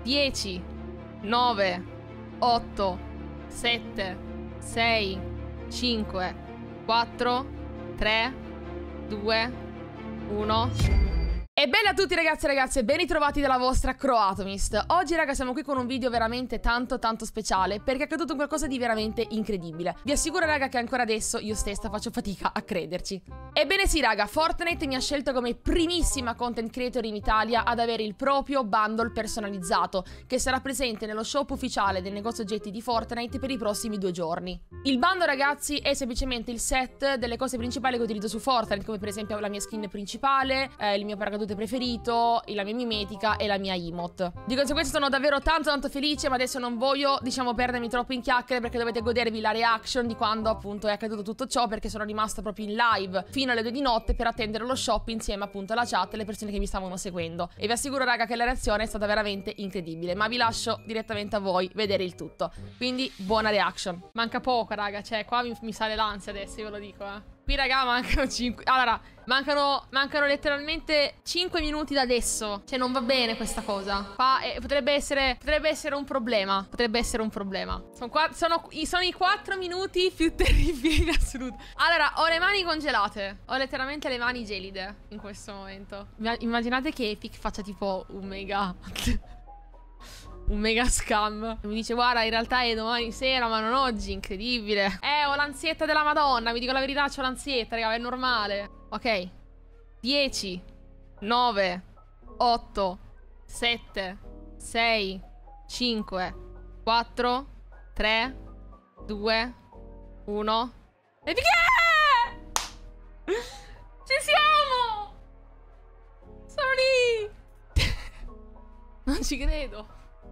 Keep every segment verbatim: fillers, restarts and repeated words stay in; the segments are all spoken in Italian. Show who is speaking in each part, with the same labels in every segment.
Speaker 1: dieci, nove, otto, sette, sei, cinque, quattro, tre, due, uno. E bella a tutti ragazzi e ragazze, ben ritrovati dalla vostra Croatomist. Oggi raga siamo qui con un video veramente tanto tanto speciale perché è accaduto qualcosa di veramente incredibile. Vi assicuro raga che ancora adesso io stessa faccio fatica a crederci. Ebbene sì raga, Fortnite mi ha scelto come primissima content creator in Italia ad avere il proprio bundle personalizzato che sarà presente nello shop ufficiale del negozio oggetti di Fortnite per i prossimi due giorni. Il bundle ragazzi è semplicemente il set delle cose principali che utilizzo su Fortnite, come per esempio la mia skin principale, eh, il mio paracadute preferito, la mia mimetica e la mia emote. Di conseguenza sono davvero tanto tanto felice, ma adesso non voglio diciamo perdermi troppo in chiacchiere perché dovete godervi la reaction di quando appunto è accaduto tutto ciò, perché sono rimasta proprio in live fino alle due di notte per attendere lo shop insieme appunto alla chat e le persone che mi stavano seguendo, e vi assicuro raga che la reazione è stata veramente incredibile, ma vi lascio direttamente a voi vedere il tutto, quindi buona reaction. Manca poco raga, cioè qua mi, mi sale l'ansia adesso, io ve lo dico eh. Qui raga mancano cinque. Allora, mancano, mancano letteralmente cinque minuti da adesso. Cioè non va bene questa cosa. Qua eh, potrebbe essere Potrebbe essere un problema. Potrebbe essere un problema. Sono, qua, sono, sono i quattro minuti più terribili in assoluto. Allora, ho le mani congelate. Ho letteralmente le mani gelide in questo momento. Immaginate che Epic faccia tipo un mega un mega scam. Mi dice guarda in realtà è domani sera ma non oggi. Incredibile. Eh ho l'ansietta della madonna. Vi dico la verità, c'ho l'ansietta raga, è normale. Ok, dieci, nove, otto, sette, sei, cinque, quattro, tre, due, uno. E perché? Ci siamo. Sono lì. Non ci credo.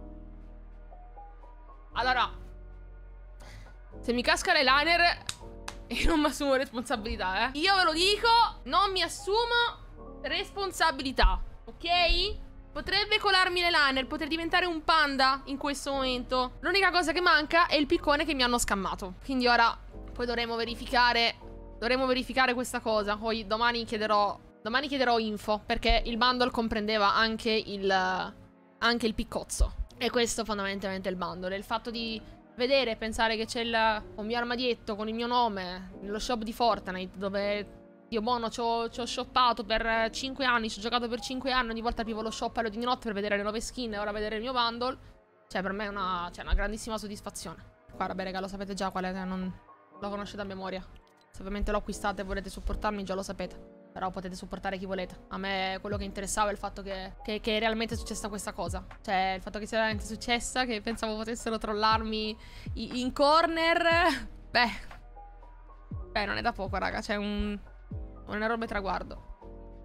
Speaker 1: Allora, se mi casca l'eyeliner e non mi assumo responsabilità, eh. Io ve lo dico, non mi assumo responsabilità, ok? Potrebbe colarmi l'eyeliner, poter diventare un panda in questo momento. L'unica cosa che manca è il piccone che mi hanno scammato. Quindi ora poi dovremo verificare Dovremo verificare questa cosa. Poi domani chiederò Domani chiederò info, perché il bundle comprendeva anche il Anche il piccozzo. E questo fondamentalmente è il bundle. Il fatto di vedere e pensare che c'è un mio armadietto con il mio nome nello shop di Fortnite, dove io buono ci ho shoppato per cinque anni, ci ho giocato per cinque anni, ogni volta aprivo lo shop alle due di notte per vedere le nuove skin e ora vedere il mio bundle. Cioè per me è una, cioè, una grandissima soddisfazione. Qua vabbè raga, lo sapete già qual è, non lo conoscete a memoria. Se ovviamente lo acquistate e volete supportarmi già lo sapete. Però potete supportare chi volete. A me quello che interessava è il fatto che, che, che realmente è successa questa cosa. Cioè il fatto che sia veramente successa, che pensavo potessero trollarmi in corner. Beh Beh non è da poco raga. C'è un Un enorme traguardo.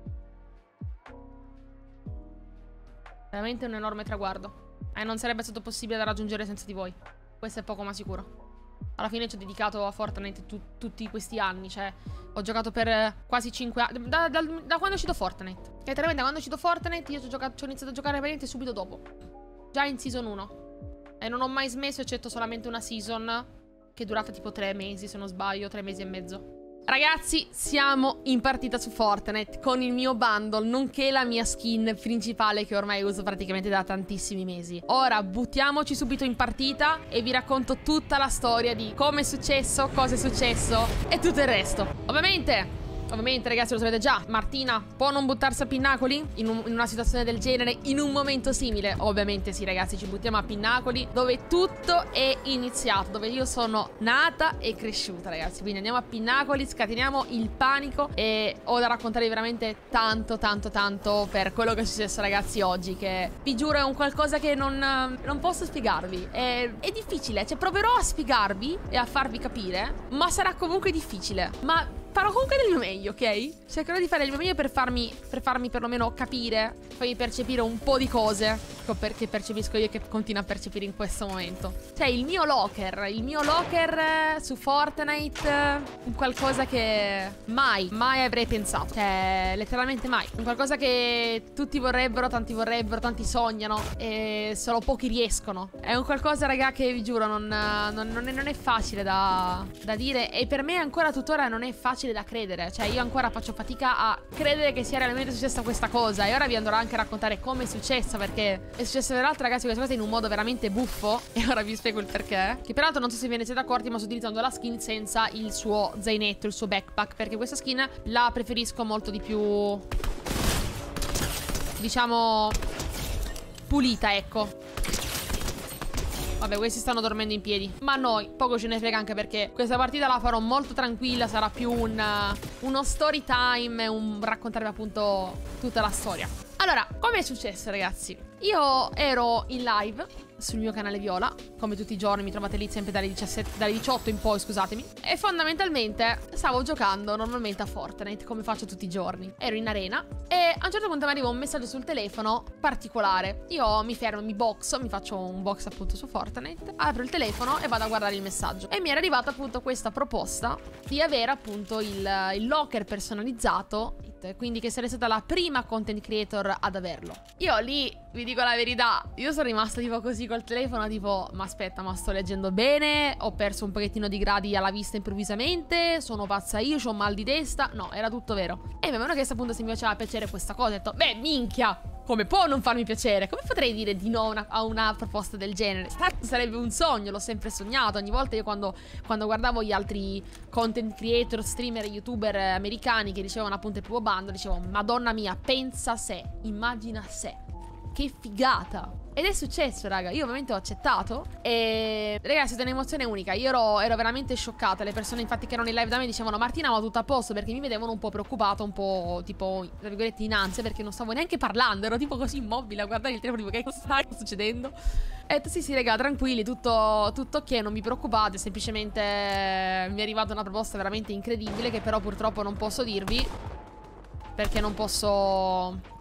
Speaker 1: Veramente un enorme traguardo. E non sarebbe stato possibile da raggiungere senza di voi. Questo è poco ma sicuro. Alla fine ci ho dedicato a Fortnite tu tutti questi anni. Cioè ho giocato per eh, quasi cinque anni da, da, da quando è uscito Fortnite. E letteralmente da quando è uscito Fortnite io ci ho, giocato, ci ho iniziato a giocare praticamente subito dopo. Già in season uno. E non ho mai smesso, eccetto solamente una season che è durata tipo tre mesi se non sbaglio. Tre mesi e mezzo. Ragazzi, siamo in partita su Fortnite con il mio bundle, nonché la mia skin principale che ormai uso praticamente da tantissimi mesi. Ora buttiamoci subito in partita e vi racconto tutta la storia di come è successo, cosa è successo e tutto il resto. Ovviamente Ovviamente ragazzi lo sapete già, Martina può non buttarsi a pinnacoli in, un, in una situazione del genere, in un momento simile. Ovviamente sì ragazzi, ci buttiamo a pinnacoli dove tutto è iniziato, dove io sono nata e cresciuta ragazzi. Quindi andiamo a pinnacoli, scateniamo il panico e ho da raccontarvi veramente tanto tanto tanto per quello che è successo ragazzi oggi, che vi giuro è un qualcosa che non, non posso spiegarvi. È, è difficile, cioè proverò a spiegarvi e a farvi capire, ma sarà comunque difficile. Ma farò comunque del mio meglio, ok? Cercherò di fare il mio meglio per farmi, per farmi perlomeno capire, farmi percepire un po' di cose che percepisco io e che continuo a percepire in questo momento. Cioè il mio locker, il mio locker su Fortnite, un qualcosa che mai, mai avrei pensato. Cioè letteralmente mai. Un qualcosa che tutti vorrebbero, tanti vorrebbero, tanti sognano e solo pochi riescono. È un qualcosa raga che vi giuro non, non, non, è, non è facile da, da dire, e per me ancora tuttora non è facile facile da credere. Cioè io ancora faccio fatica a credere che sia realmente successa questa cosa. E ora vi andrò anche a raccontare come è successa, perché è successo peraltro, ragazzi, questa cosa in un modo veramente buffo. E ora vi spiego il perché. Che peraltro non so se ve ne siete accorti, ma sto utilizzando la skin senza il suo zainetto, il suo backpack, perché questa skin la preferisco molto di più, diciamo, pulita, ecco. Vabbè, questi stanno dormendo in piedi, ma a noi poco ce ne frega, anche perché questa partita la farò molto tranquilla. Sarà più un, uh, uno story time, un raccontarvi appunto tutta la storia. Allora, come è successo, ragazzi? Io ero in live sul mio canale Viola, come tutti i giorni, mi trovate lì sempre dalle, diciassette, dalle diciotto in poi, scusatemi. E fondamentalmente stavo giocando normalmente a Fortnite, come faccio tutti i giorni. Ero in arena e a un certo punto mi arriva un messaggio sul telefono particolare. Io mi fermo, mi boxo, mi faccio un box appunto su Fortnite, apro il telefono e vado a guardare il messaggio. E mi era arrivata appunto questa proposta di avere appunto il, il locker personalizzato, quindi che sarei stata la prima content creator ad averlo. Io lì, vi dico la verità, io sono rimasta tipo così col telefono, tipo, ma aspetta, ma sto leggendo bene? Ho perso un pochettino di gradi alla vista improvvisamente? Sono pazza io? C'ho mal di testa? No, era tutto vero. E mi avevano chiesto appunto se mi faceva piacere questa cosa. Ho detto, beh, minchia, come può non farmi piacere? Come potrei dire di no una, a una proposta del genere? Sarebbe un sogno, l'ho sempre sognato. Ogni volta io quando, quando guardavo gli altri content creator, streamer, youtuber americani che ricevevano appunto il primo bando, dicevo, madonna mia, pensa se, immagina se, che figata. Ed è successo, raga. Io ovviamente ho accettato. E ragazzi, è stata un'emozione unica. Io ero, ero veramente scioccata. Le persone infatti che erano in live da me dicevano, Martina, ma tutto a posto? Perché mi vedevano un po' preoccupata, un po' tipo, tra virgolette, in ansia, perché non stavo neanche parlando. Ero tipo così immobile a guardare il telefono, tipo, che sta succedendo? E ho detto, sì sì raga, tranquilli, tutto, tutto ok, non vi preoccupate. Semplicemente mi è arrivata una proposta veramente incredibile, che però purtroppo non posso dirvi, perché non posso...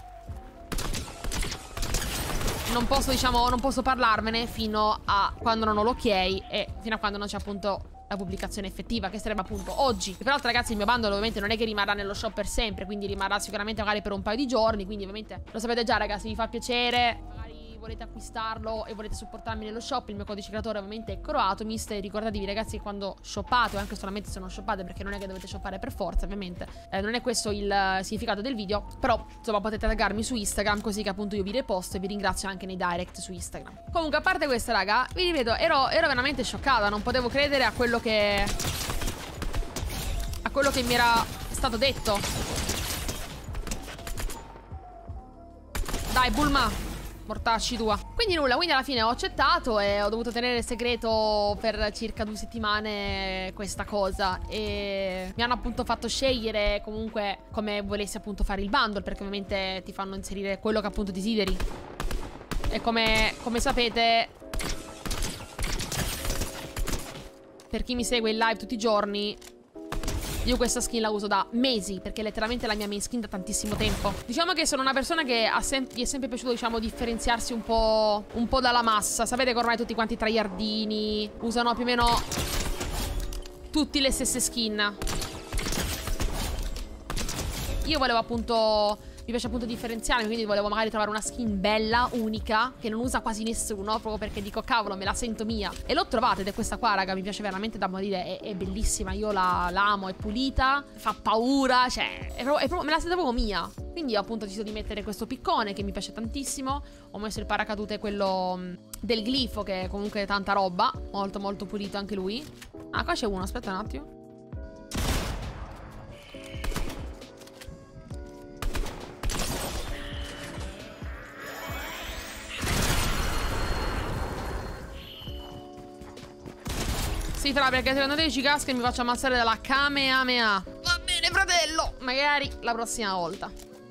Speaker 1: Non posso, diciamo, non posso parlarmene fino a quando non ho l'ok e fino a quando non c'è appunto la pubblicazione effettiva, che sarebbe appunto oggi. E peraltro, ragazzi, il mio bundle ovviamente non è che rimarrà nello shop per sempre, quindi rimarrà sicuramente magari per un paio di giorni. Quindi ovviamente lo sapete già, ragazzi, vi fa piacere, magari volete acquistarlo e volete supportarmi nello shop, il mio codice creatore ovviamente è Croatomist. E ricordatevi, ragazzi, quando shoppate, o anche solamente se non shoppate, perché non è che dovete shoppare per forza, ovviamente, eh, non è questo il uh, significato del video, però insomma potete taggarmi su Instagram, così che appunto io vi riposto e vi ringrazio anche nei direct su Instagram. Comunque, a parte questa, raga, vi ripeto, ero, ero veramente scioccata, non potevo credere a quello che a quello che mi era stato detto. Dai, Bulma, mortacci tua. Quindi nulla, quindi alla fine ho accettato e ho dovuto tenere segreto per circa due settimane questa cosa. E mi hanno appunto fatto scegliere comunque come volessi appunto fare il bundle, perché ovviamente ti fanno inserire quello che appunto desideri. E come, come sapete, per chi mi segue in live tutti i giorni, io questa skin la uso da mesi, perché è letteralmente la mia main skin da tantissimo tempo. Diciamo che sono una persona che ha sem gli è sempre piaciuto, diciamo, differenziarsi un po', un po' dalla massa. Sapete che ormai tutti quanti tryhardini usano più o meno tutti le stesse skin. Io volevo appunto... Mi piace appunto differenziarmi, quindi volevo magari trovare una skin bella, unica, che non usa quasi nessuno, proprio perché dico, cavolo, me la sento mia. E l'ho trovata ed è questa qua, raga, mi piace veramente da morire, è, è bellissima, io la, la amo, è pulita, fa paura, cioè, è proprio, è proprio, me la sento proprio mia. Quindi ho appunto deciso di mettere questo piccone, che mi piace tantissimo. Ho messo il paracadute, quello mh, del glifo, che è comunque tanta roba, molto molto pulito anche lui. Ah, qua c'è uno, aspetta un attimo. Sì, fra, perché secondo te ci casca e mi faccio ammazzare dalla Kamehameha. Va bene, fratello. Magari la prossima volta.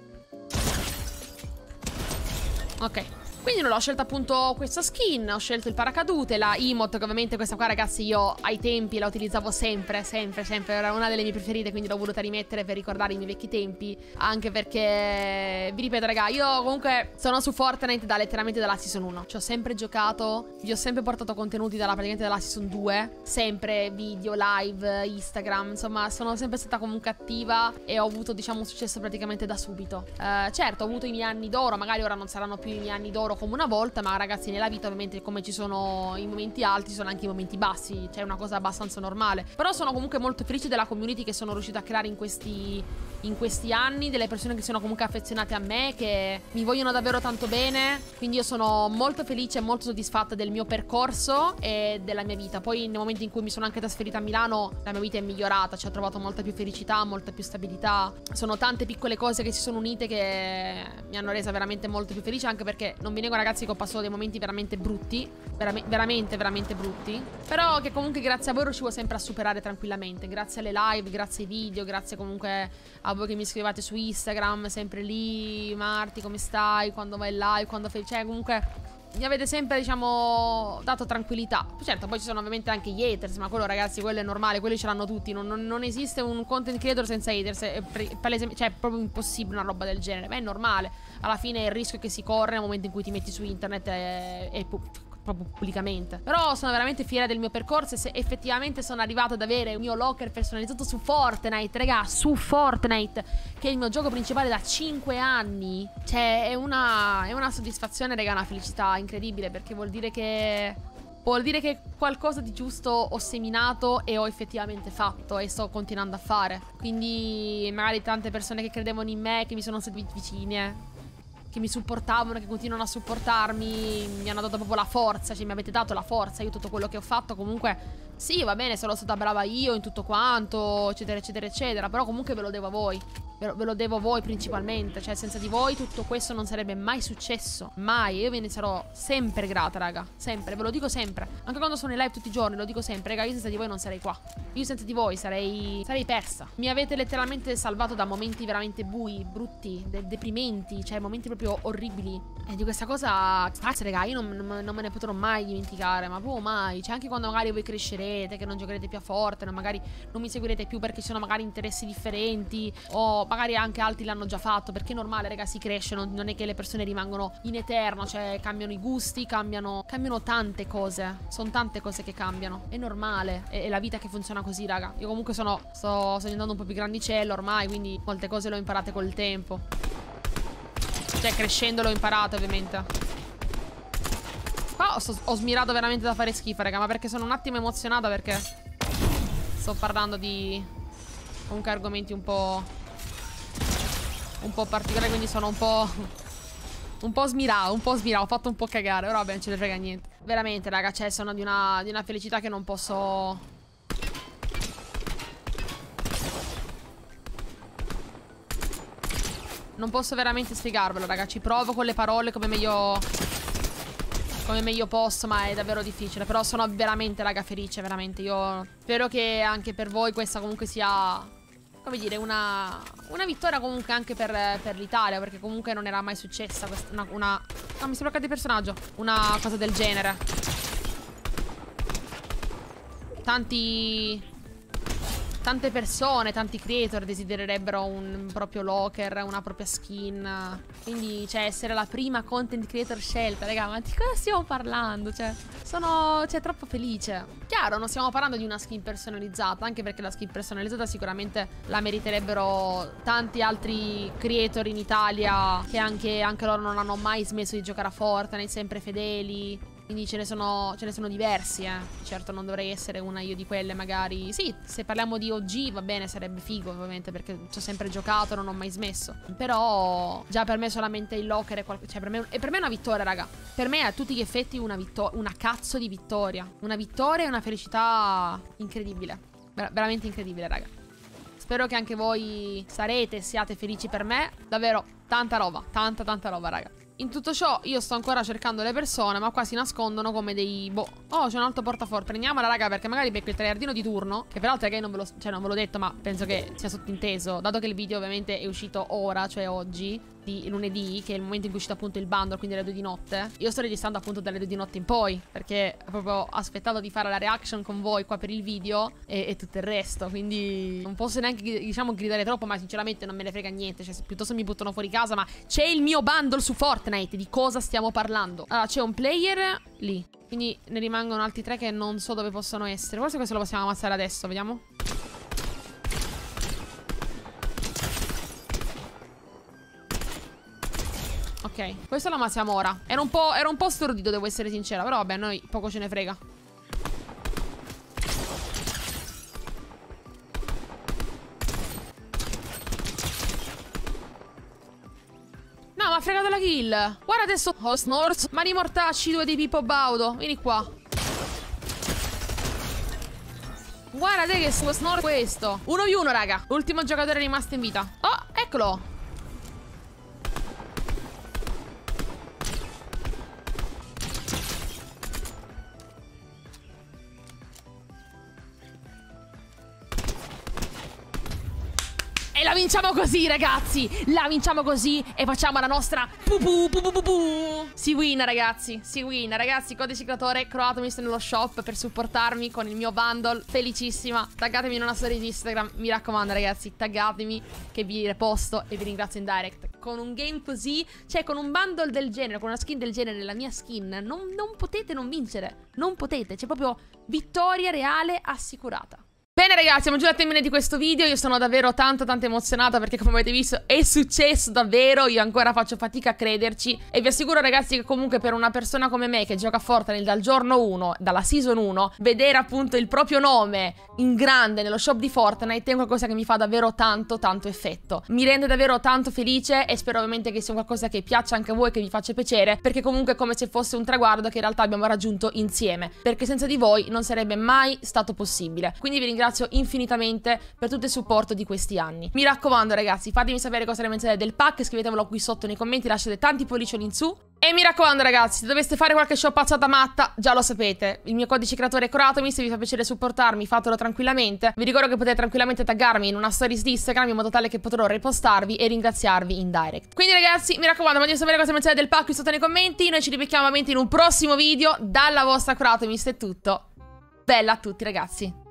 Speaker 1: Ok. Quindi non ho scelto appunto questa skin, ho scelto il paracadute, la emote, che ovviamente questa qua, ragazzi, io ai tempi la utilizzavo sempre, sempre, sempre, era una delle mie preferite, quindi l'ho voluta rimettere per ricordare i miei vecchi tempi, anche perché, vi ripeto, raga, io comunque sono su Fortnite da letteralmente dalla season uno, ci ho sempre giocato, vi ho sempre portato contenuti dalla praticamente dalla season due, sempre video, live, Instagram, insomma, sono sempre stata comunque attiva e ho avuto, diciamo, un successo praticamente da subito. Uh, certo, ho avuto i miei anni d'oro, magari ora non saranno più i miei anni d'oro lavoro come una volta, ma ragazzi nella vita ovviamente come ci sono i momenti alti ci sono anche i momenti bassi, cioè è una cosa abbastanza normale. Però sono comunque molto felice della community che sono riuscita a creare in questi, in questi anni, delle persone che sono comunque affezionate a me, che mi vogliono davvero tanto bene, quindi io sono molto felice e molto soddisfatta del mio percorso e della mia vita. Poi nel momento in cui mi sono anche trasferita a Milano la mia vita è migliorata, cioè ho trovato molta più felicità, molta più stabilità. Sono tante piccole cose che si sono unite che mi hanno resa veramente molto più felice, anche perché non vi nego ragazzi che ho passato dei momenti veramente brutti, veram veramente veramente brutti, però che comunque grazie a voi riuscivo sempre a superare tranquillamente, grazie alle live, grazie ai video, grazie comunque a voi che mi scrivete su Instagram, sempre lì, Marti come stai, quando vai live, quando fai, cioè comunque mi avete sempre, diciamo, dato tranquillità. Certo, poi ci sono ovviamente anche gli haters, ma quello ragazzi, quello è normale, quelli ce l'hanno tutti. Non, non, non esiste un content creator senza haters, è palese, cioè è proprio impossibile una roba del genere, ma è normale. Alla fine il rischio che si corre nel momento in cui ti metti su internet è, è proprio pubblicamente. Però sono veramente fiera del mio percorso e se effettivamente sono arrivato ad avere il mio locker personalizzato su Fortnite, raga, su Fortnite, che è il mio gioco principale da cinque anni, cioè è una, è una soddisfazione, raga, una felicità incredibile, perché vuol dire che vuol dire che qualcosa di giusto ho seminato e ho effettivamente fatto e sto continuando a fare. Quindi magari tante persone che credevano in me, che mi sono sentite vicine, che mi supportavano, che continuano a supportarmi, mi hanno dato proprio la forza, cioè mi avete dato la forza. Io tutto quello che ho fatto comunque, sì va bene, sono stata brava io in tutto quanto, eccetera eccetera eccetera, però comunque ve lo devo a voi, ve lo, ve lo devo a voi principalmente, cioè senza di voi tutto questo non sarebbe mai successo, mai. Io ve ne sarò sempre grata, raga, sempre, ve lo dico sempre, anche quando sono in live tutti i giorni lo dico sempre, raga, io senza di voi non sarei qua, io senza di voi sarei, sarei persa. Mi avete letteralmente salvato da momenti veramente bui, brutti, de deprimenti, cioè momenti proprio orribili, e di questa cosa, grazie raga, io non, non, non me ne potrò mai dimenticare, ma proprio mai. Cioè anche quando magari voi crescerete, che non giocherete più a Fortnite, magari non mi seguirete più perché ci sono magari interessi differenti, o magari anche altri l'hanno già fatto, perché è normale raga, si cresce, non, non è che le persone rimangono in eterno, cioè cambiano i gusti, cambiano, cambiano tante cose, sono tante cose che cambiano, è normale, è, è la vita che funziona così raga. Io comunque sono, sto, sto diventando un po' più grandicello ormai, quindi molte cose le ho imparate col tempo, cioè crescendo l'ho imparata ovviamente. Qua ho, ho smirato veramente da fare schifo raga, ma perché sono un attimo emozionata, perché sto parlando di comunque argomenti un po' un po' particolari, quindi sono un po' un po' smirato, un po' smirato, ho fatto un po' cagare, però vabbè non ce ne frega niente. Veramente raga, cioè sono di una, di una felicità che non posso... Non posso veramente spiegarvelo, raga. Ci provo con le parole come meglio Come meglio posso, ma è davvero difficile. Però sono veramente, raga, felice, veramente. Io spero che anche per voi questa comunque sia, come dire, una, una vittoria comunque anche per, per l'Italia, perché comunque non era mai successa questa, una, una... No, mi sono bloccato il personaggio. Una cosa del genere. Tanti... Tante persone, tanti creator desidererebbero un proprio locker, una propria skin. Quindi, cioè, essere la prima content creator scelta, raga, ma di cosa stiamo parlando? Cioè, sono, cioè, troppo felice. Chiaro, non stiamo parlando di una skin personalizzata, anche perché la skin personalizzata sicuramente la meriterebbero tanti altri creator in Italia, che anche, anche loro non hanno mai smesso di giocare a Fortnite, sempre fedeli. Quindi ce ne sono, ce ne sono diversi, eh. Certo non dovrei essere una io di quelle magari. Sì, se parliamo di O G va bene, sarebbe figo ovviamente, perché ci ho sempre giocato, non ho mai smesso. Però già per me solamente il locker è qualcosa, cioè per me, è per me una vittoria, raga. Per me è a tutti gli effetti una vittoria, una cazzo di vittoria. Una vittoria e una felicità incredibile. Ver veramente incredibile, raga. Spero che anche voi sarete, siate felici per me. Davvero tanta roba, tanta tanta roba, raga. In tutto ciò io sto ancora cercando le persone, ma qua si nascondono come dei... Boh. Oh, c'è un altro portaforte. Prendiamola, raga, perché magari becco il tryhardino di turno, che peraltro, raga, non ve lo... Cioè, non ve l'ho detto, ma penso che sia sottinteso. Dato che il video ovviamente è uscito ora, cioè oggi, di lunedì, che è il momento in cui è uscito appunto il bundle, quindi alle due di notte. Io sto registrando appunto dalle due di notte in poi, perché ho proprio aspettato di fare la reaction con voi qua per il video e, e tutto il resto. Quindi non posso neanche, diciamo, gridare troppo, ma sinceramente non me ne frega niente. Cioè, piuttosto mi buttano fuori casa, ma c'è il mio bundle su Fortnite. Di cosa stiamo parlando? Allora, c'è un player lì, quindi ne rimangono altri tre che non so dove possono essere. Forse questo lo possiamo ammazzare adesso, vediamo. Ok, Ok, questo lo ammazziamo ora. Era un po', era un po' stordito, devo essere sincera. Però vabbè, a noi poco ce ne frega. No, ma ha fregato la kill. Guarda adesso. Oh, Snorz. Mani mortacci, due di Pippo Baudo. Vieni qua. Guarda te che Snorz questo. Uno v uno, raga. L'ultimo giocatore rimasto in vita. Oh, eccolo. E la vinciamo così, ragazzi. La vinciamo così e facciamo la nostra pu pu pu pu pu pu. Si win, ragazzi. Si win, ragazzi. Codice creatore Croatomis nello shop per supportarmi con il mio bundle. Felicissima. Taggatemi in una storia di Instagram. Mi raccomando, ragazzi, taggatemi che vi reposto e vi ringrazio in direct. Con un game così, cioè con un bundle del genere, con una skin del genere, la mia skin, non, non potete non vincere. Non potete. C'è proprio vittoria reale assicurata. Bene ragazzi, siamo giù al termine di questo video. Io sono davvero tanto tanto emozionata perché come avete visto è successo davvero. Io ancora faccio fatica a crederci. E vi assicuro ragazzi che comunque per una persona come me che gioca a Fortnite dal giorno uno, dalla season uno, vedere appunto il proprio nome in grande nello shop di Fortnite è qualcosa che mi fa davvero tanto tanto effetto. Mi rende davvero tanto felice e spero ovviamente che sia qualcosa che piaccia anche a voi, che vi faccia piacere, perché comunque è come se fosse un traguardo che in realtà abbiamo raggiunto insieme, perché senza di voi non sarebbe mai stato possibile. Quindi vi ringrazio infinitamente per tutto il supporto di questi anni. Mi raccomando ragazzi, fatemi sapere cosa ne pensate del pack, scrivetevelo qui sotto nei commenti, lasciate tanti pollicioni in su. E mi raccomando ragazzi, se doveste fare qualche shoppazzata matta, già lo sapete, il mio codice creatore è Croatomis, se vi fa piacere supportarmi fatelo tranquillamente. Vi ricordo che potete tranquillamente taggarmi in una stories di Instagram in modo tale che potrò repostarvi e ringraziarvi in direct. Quindi ragazzi, mi raccomando, fatemi sapere cosa ne pensate del pack qui sotto nei commenti. Noi ci ribecchiamo ovviamente in un prossimo video. Dalla vostra Croatomis è tutto. Bella a tutti ragazzi.